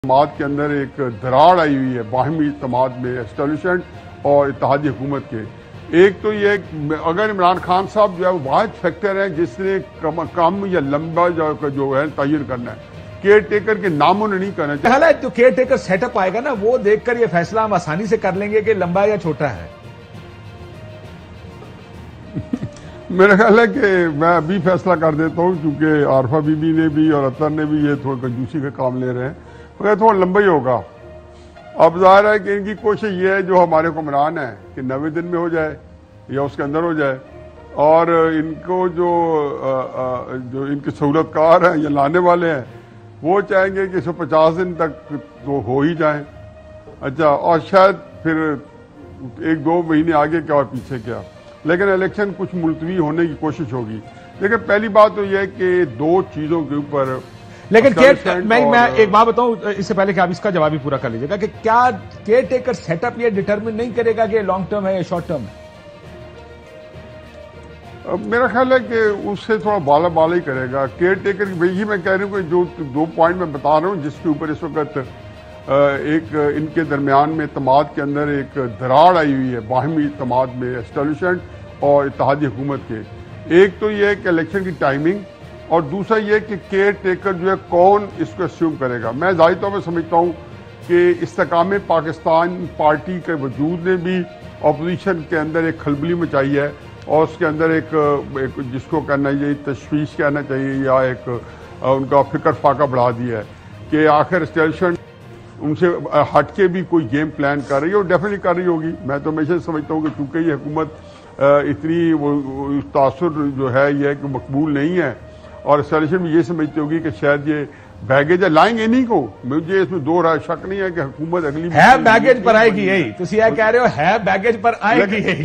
اعتماد کے اندر ایک دراڑ آئی ہوئی ہے باہمی اعتماد میں اسٹیبلشمنٹ اور اتحادی حکومت کے. ایک تو یہ اگر عمران خان صاحب جو ہے وہ واحد فیکٹر ہے جس نے کم یا لمبا جو ہے تعین کرنا ہے. کیئر ٹیکر کے ناموں نے نہیں کرنا چاہیے. حالانکہ جو کیئر ٹیکر سیٹ اپ آئے گا نا وہ دیکھ کر یہ فیصلہ ہم آسانی سے کر لیں گے کہ لمبا یا چھوٹا ہے. میرا خیال ہے کہ میں ابھی فیصلہ کر دیتا ہوں کیونکہ عارفہ بی بی نے بھی اور اطہر نے بھی یہ تھوڑا کنجوسی کا کام لے رہے ہیں. مگر تھوڑا لمبا ہی ہوگا. اب ظاہر ہے کہ ان کی کوشش یہ ہے جو ہمارے حکمران ہے کہ 90 دن میں ہو جائے یا اس کے اندر ہو جائے, اور ان کو جو ان کے سہولت کار ہیں یا لانے والے ہیں وہ چاہیں گے کہ 150 دن تک تو ہو ہی جائیں. اچھا, اور شاید پھر 1-2 مہینے آگے کیا اور پیچھے کیا, لیکن الیکشن کچھ ملتوی ہونے کی کوشش ہوگی. لیکن پہلی بات تو یہ ہے کہ 2 چیزوں کے اوپر. لیکن میں ایک بات بتاؤں اس سے پہلے کہ آپ اس کا جواب ہی پورا کر لیجیے گا کہ کیا کیئر ٹیکر سیٹ اپ یہ ڈیٹرمن نہیں کرے گا کہ لانگ ٹرم ہے یا شارٹ ٹرم ہے؟ میرا خیال ہے کہ اس سے تھوڑا بالا ہی کرے گا. کیئر ٹیکر وہی میں کہہ رہا ہوں کہ جو 2 پوائنٹ میں بتا رہا ہوں جس کے اوپر اس وقت ایک ان کے درمیان میں اعتماد کے اندر ایک دراڑ آئی ہوئی ہے باہمی اعتماد میں اسٹیبلشمنٹ اور اتحادی حکومت کے. ایک تو یہ ہے کہ الیکشن کی ٹائمنگ, اور دوسرا یہ کہ کیئر ٹیکر جو ہے کون اس کو اسیوم کرے گا. میں ظاہر طور پہ سمجھتا ہوں کہ استحکام پاکستان پارٹی کے وجود نے بھی اپوزیشن کے اندر ایک کھلبلی مچائی ہے, اور اس کے اندر ایک جس کو کہنا یہ تشویش کہنا چاہیے یا ایک ان کا فکر فاقہ بڑھا دیا ہے کہ آخر اسٹیبلشمنٹ ان سے ہٹ کے بھی کوئی گیم پلان کر رہی ہے, اور ڈیفینیٹلی کر رہی ہوگی. میں تو ہمیشہ سمجھتا ہوں کہ چونکہ یہ حکومت اتنی وہ تاثر جو ہے یہ کہ مقبول نہیں ہے, اور اسٹیبلشمنٹ بھی یہ سمجھتی ہوگی کہ شاید یہ بیگیج لائیں گے انہیں کو. مجھے اس میں 2 رائے شک نہیں ہے کہ حکومت اگلی ہے بیگیج پر آئے گی یہی تو یہ کہہ رہے ہو ہے بیگیج پر آئے گی یہی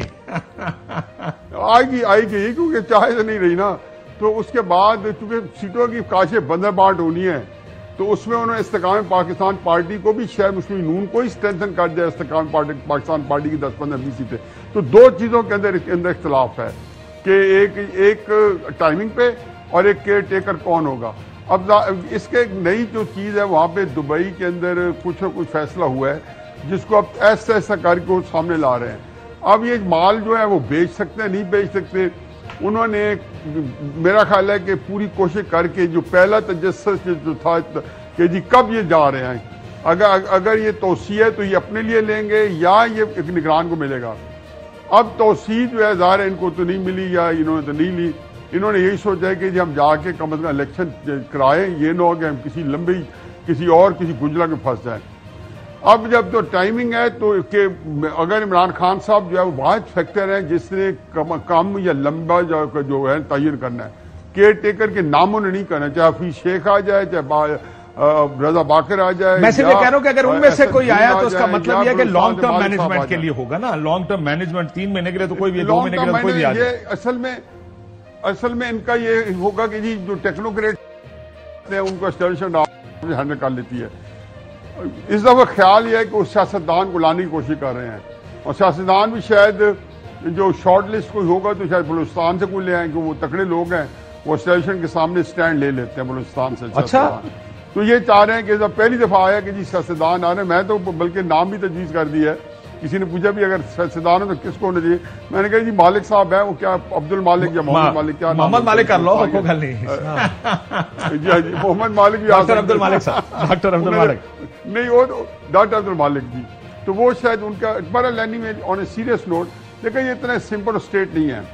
آئے گی یہی کیونکہ چاہے تو نہیں رہی نا. تو اس کے بعد چونکہ سیٹوں کی کاشیں بندر بانٹ ہونی ہے تو اس میں انہوں نے استحکام پاکستان پارٹی کو بھی شاید مسلم نون کو ہی اسٹرینتھن کر دیا. استحکام پاکستان پارٹی کی 10-15-20 سیٹیں. تو 2 چیزوں کے اندر اختلاف ہے کہ ایک ٹائمنگ پہ اور ایک کیئر ٹیکر کون ہوگا. اب اس کے ایک نئی جو چیز ہے وہاں پہ دبئی کے اندر کچھ نہ کچھ فیصلہ ہوا ہے جس کو اب ایسا کر کے سامنے لا رہے ہیں. اب یہ مال جو ہے وہ بیچ سکتے ہیں نہیں بیچ سکتے. انہوں نے میرا خیال ہے کہ پوری کوشش کر کے جو پہلا تجسس جو تھا کہ جی کب یہ جا رہے ہیں, اگر یہ توسیع ہے تو یہ اپنے لیے لیں گے یا یہ ایک نگران کو ملے گا. اب توسیع جو ہے ظاہر ان کو تو نہیں ملی یا انہوں نے تو نہیں لی. انہوں نے یہی سوچا ہے کہ جی ہم جا کے کم از کم الیکشن کرائیں, یہ نہ ہو کہ ہم کسی گنجلا میں پھنس جائیں. اب جب تو ٹائمنگ ہے تو کہ اگر عمران خان صاحب جو ہے وہ واحد فیکٹر ہے جس نے کم یا لمبا جو ہے تعین کرنا ہے. کیئر ٹیکر کے ناموں نے نہیں کرنا, چاہے حفیظ شیخ آ جائے چاہے رضا باقر آ جائے. میں صرف یہ کہہ رہا ہوں کہ اگر ان میں سے کوئی آیا تو اس کا مطلب یہ ہے کہ لانگ ٹرم مینجمنٹ کے لیے ہوگا نا. لانگ ٹرم مینجمنٹ 3 مہینے کے لیے تو کوئی بھی 2 مہینے کے لیے کوئی بھی آ جائے. اصل میں ان کا یہ ہوگا کہ جی جو ٹیکنوکریٹ ہیں ان کو اسٹیبلشمنٹ ہینڈل کر لیتی ہے. اس دفعہ خیال یہ ہے کہ اس سیاستدان کو لانے کی کوشش کر رہے ہیں, اور سیاستدان بھی شاید جو شارٹ لسٹ کوئی ہوگا تو شاید بلوچستان سے کوئی لے آئیں کہ وہ تکڑے لوگ ہیں, وہ اسٹیبلشمنٹ کے سامنے سٹینڈ لے لیتے ہیں بلوچستان سے. اچھا, تو یہ چاہ رہے ہیں کہ جب پہلی دفعہ آیا کہ جی سیاستدان آ رہے ہیں. میں تو بلکہ نام بھی تجویز کر دیا ہے. کسی نے پوچھا بھی اگر سیاستدان ہے تو کس کو ہونا چاہیے. میں نے کہا جی مالک صاحب ہیں, وہ کیا عبد المالک یا محمد مالک, کیا محمد مالک کر لو کوئی گل نہیں. جی محمد مالک بھی ڈاکٹر عبد المالک صاحب, ڈاکٹر عبد المالک نہیں, وہ ڈاکٹر عبد المالک جی. تو وہ شاید ان کا بڑا لینی میں آن اے سیریس نوٹ. لیکن یہ اتنا سمپل اسٹیٹ نہیں ہے.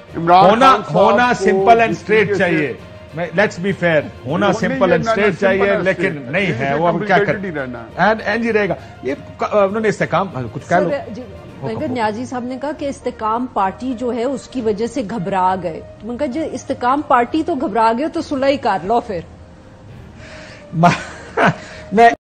ہونا سمپل اینڈ اسٹریٹ چاہیے. لیٹس بی فیئر, ہونا سمپل اینڈ اسٹریٹ چاہیے لیکن نہیں ہے. وہ اب کیا کریں رہے گا. یہ انہوں نے استحکام کچھ کہہ لو. وینکٹ نیازی صاحب نے کہا کہ استحکام پارٹی جو ہے اس کی وجہ سے گھبرا گئے. میں کہا جو استحکام پارٹی تو گھبرا گئے تو صلح ہی کر لو پھر. میں